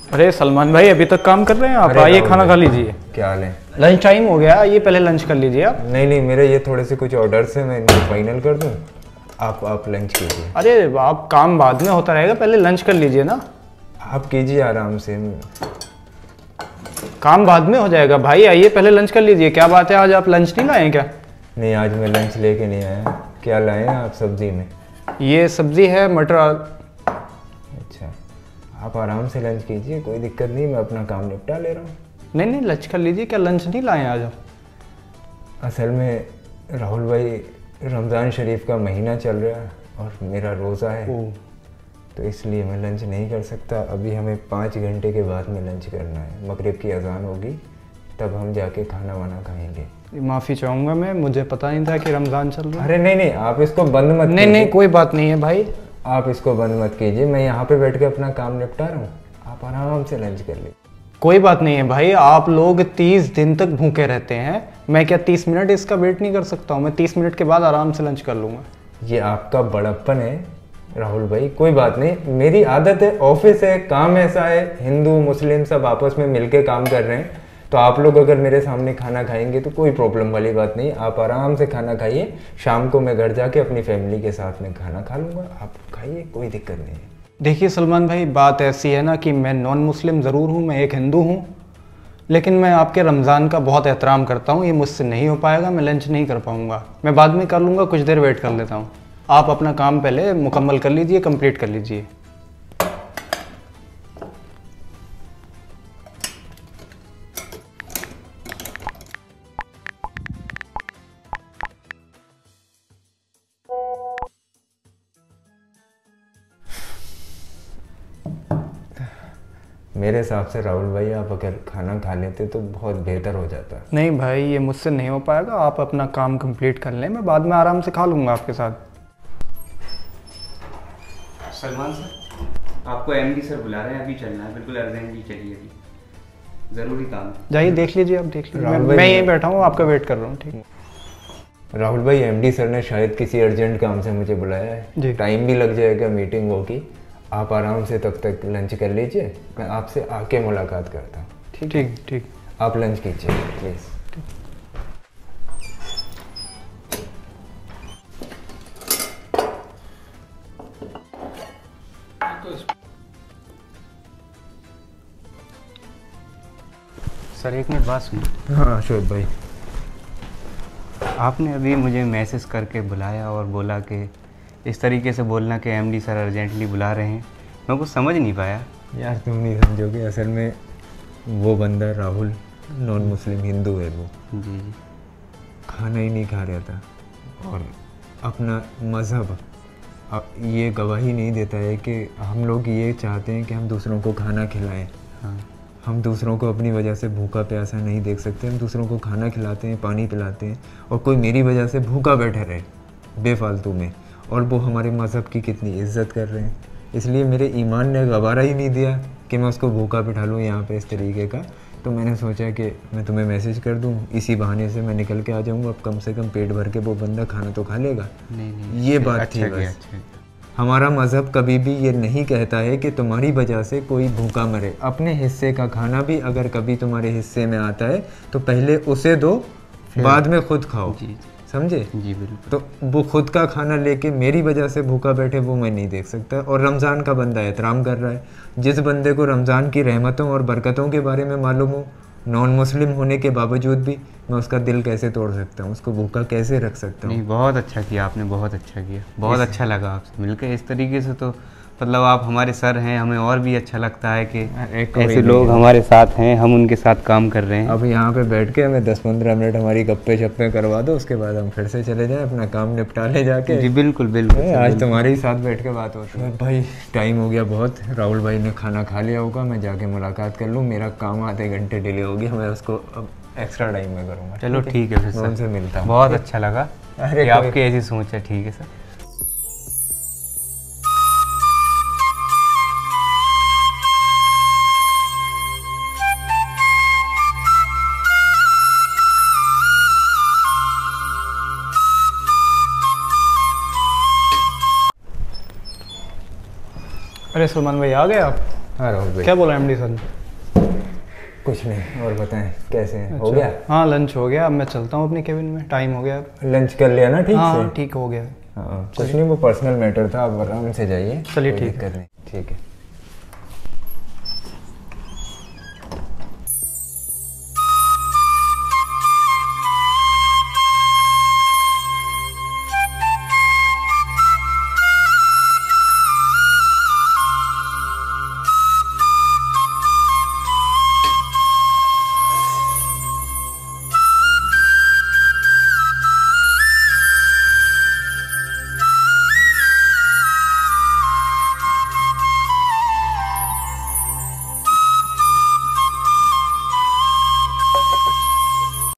अरे सलमान भाई अभी तक काम कर रहे हैं आप? आइए खाना खा लीजिए। क्या हाल है? लंच टाइम हो गया, ये पहले लंच कर लीजिए आप। नहीं मेरे ये थोड़े से कुछ ऑर्डर्स हैं, मैं इनको फाइनल कर दूं। आप लंच कीजिए। अरे आप काम बाद में होता रहेगा, पहले लंच कर लीजिए ना। आप कीजिए आराम से, काम बाद में हो जाएगा भाई, आइए पहले लंच कर लीजिए। क्या बात है, आज आप लंच नहीं लाए क्या? नहीं आज मैं लंच लेके नहीं आया। क्या लाए हैं आप सब्जी में? ये सब्जी है मटर। अच्छा आप आराम से लंच कीजिए, कोई दिक्कत नहीं, मैं अपना काम निपटा ले रहा हूँ। नहीं लंच कर लीजिए। क्या लंच नहीं लाए आज आप? असल में राहुल भाई रमज़ान शरीफ का महीना चल रहा है और मेरा रोज़ा है, तो इसलिए मैं लंच नहीं कर सकता। अभी हमें 5 घंटे के बाद में लंच करना है, मगरिब की अजान होगी तब हम जाके खाना वाना खाएंगे। माफ़ी चाहूँगा मैं, मुझे पता नहीं था कि रमज़ान चल रहा है। अरे नहीं आप इसको बंद मत कीजिए। नहीं कोई बात नहीं है भाई, आप इसको बंद मत कीजिए, मैं यहाँ पे बैठ के अपना काम निपटा रहा हूँ, आप आराम से लंच कर लीजिए। कोई बात नहीं है भाई, आप लोग 30 दिन तक भूखे रहते हैं, मैं क्या 30 मिनट इसका वेट नहीं कर सकता हूँ? मैं 30 मिनट के बाद आराम से लंच कर लूँगा। ये आपका बड़प्पन है राहुल भाई, कोई बात नहीं, मेरी आदत है, ऑफिस है, काम ऐसा है, हिंदू मुस्लिम सब आपस में मिलके काम कर रहे हैं, तो आप लोग अगर मेरे सामने खाना खाएंगे तो कोई प्रॉब्लम वाली बात नहीं। आप आराम से खाना खाइए, शाम को मैं घर जाके अपनी फैमिली के साथ में खाना खा लूँगा, आप खाइए, कोई दिक्कत नहीं है। देखिए सलमान भाई, बात ऐसी है ना कि मैं नॉन मुस्लिम ज़रूर हूँ, मैं एक हिंदू हूँ, लेकिन मैं आपके रमज़ान का बहुत एहतराम करता हूँ। ये मुझसे नहीं हो पाएगा, मैं लंच नहीं कर पाऊँगा, मैं बाद में कर लूँगा, कुछ देर वेट कर लेता हूँ। आप अपना काम पहले मुकम्मल कर लीजिए, कंप्लीट कर लीजिए। मेरे हिसाब से राहुल भाई आप अगर खाना खा लेते तो बहुत बेहतर हो जाता। नहीं भाई ये मुझसे नहीं हो पाएगा, आप अपना काम कंप्लीट कर लें, मैं बाद में आराम से खा लूँगा आपके साथ। सलमान सर आपको एमडी सर बुला रहे हैं, अभी चलना है, बिल्कुल अर्जेंटली चलिए, अभी ज़रूरी काम है। जाइए देख लीजिए, आप देख लीजिए, मैं यहीं बैठा हूँ, आपका वेट कर रहा हूँ। ठीक राहुल भाई एमडी सर ने शायद किसी अर्जेंट काम से मुझे बुलाया है, टाइम भी लग जाएगा, मीटिंग होगी, आप आराम से तब तक लंच कर लीजिए, मैं आपसे आके मुलाकात करता हूँ। ठीक आप लंच कीजिए प्लीज़। सर एक मिनट बात सुनिए। हाँ अशोक भाई, आपने अभी मुझे मैसेज करके बुलाया और बोला कि इस तरीके से बोलना कि एमडी सर अर्जेंटली बुला रहे हैं, मैं कुछ समझ नहीं पाया। यार तुम नहीं समझोगे, असल में वो बंदा राहुल नॉन मुस्लिम हिंदू है, वो जी खाना ही नहीं खा रहा था और अपना मज़हब ये गवाही नहीं देता है कि हम लोग ये चाहते हैं कि हम दूसरों को खाना खिलाएं। हाँ हम दूसरों को अपनी वजह से भूखा प्यासा नहीं देख सकते, हम दूसरों को खाना खिलाते हैं, पानी पिलाते हैं, और कोई मेरी वजह से भूखा बैठा रहे बेफालतू में, और वो हमारे मज़हब की कितनी इज्जत कर रहे हैं। इसलिए मेरे ईमान ने गवारा ही नहीं दिया कि मैं उसको भूखा बिठा लूँ यहाँ पे इस तरीके का, तो मैंने सोचा कि मैं तुम्हें मैसेज कर दूँ, इसी बहाने से मैं निकल के आ जाऊँगा, अब कम से कम पेट भर के वो बंदा खाना तो खा लेगा। नहीं ये बात थी बस। हमारा मज़हब कभी भी ये नहीं कहता है कि तुम्हारी वजह से कोई भूखा मरे। अपने हिस्से का खाना भी अगर कभी तुम्हारे हिस्से में आता है तो पहले उसे दो, बाद में खुद खाओ, समझे? जी बिल्कुल। तो वो खुद का खाना लेके मेरी वजह से भूखा बैठे वो मैं नहीं देख सकता। और रमज़ान का बंदा एहतराम कर रहा है, जिस बंदे को रमज़ान की रहमतों और बरकतों के बारे में मालूम हो, नॉन मुस्लिम होने के बावजूद भी मैं उसका दिल कैसे तोड़ सकता हूँ, उसको भूखा कैसे रख सकता हूँ? नहीं बहुत अच्छा किया आपने, बहुत अच्छा किया, बहुत अच्छा लगा आपसे मिलकर इस तरीके से। तो मतलब आप हमारे सर हैं, हमें और भी अच्छा लगता है कि ऐसे लोग हमारे साथ हैं, हम उनके साथ काम कर रहे हैं। अब यहाँ पे बैठ के हमें 10-15 मिनट हमारी गप्पे शप्पे करवा दो, उसके बाद हम फिर से चले जाएं अपना काम निपटा ले जाके। जी बिल्कुल बिल्कुल। आज तुम्हारे ही साथ बैठ के बात होती है। भाई टाइम हो गया बहुत, राहुल भाई ने खाना खा लिया होगा, मैं जाके मुलाकात कर लूँ, मेरा काम आधे घंटे डिले हो गया, मैं उसको अब एक्स्ट्रा टाइम में करूँगा। चलो ठीक है, फिर मैं उनसे मिलता हूँ। बहुत अच्छा लगा कि आपकी ऐसी सोच है। ठीक है सर। अरे सलमान भाई आ गए आप? हाँ राहुल भाई। क्या बोला एमडी सर? कुछ नहीं, और बताएं कैसे हैं? हो गया? हाँ लंच हो गया, अब मैं चलता हूँ अपने केबिन में, टाइम हो गया। लंच कर लिया ना ठीक से? हाँ ठीक हो गया। हाँ कुछ नहीं, वो पर्सनल मैटर था, आप आराम से जाइए। चलिए कोई ठीक दिक्कत नहीं, ठीक है।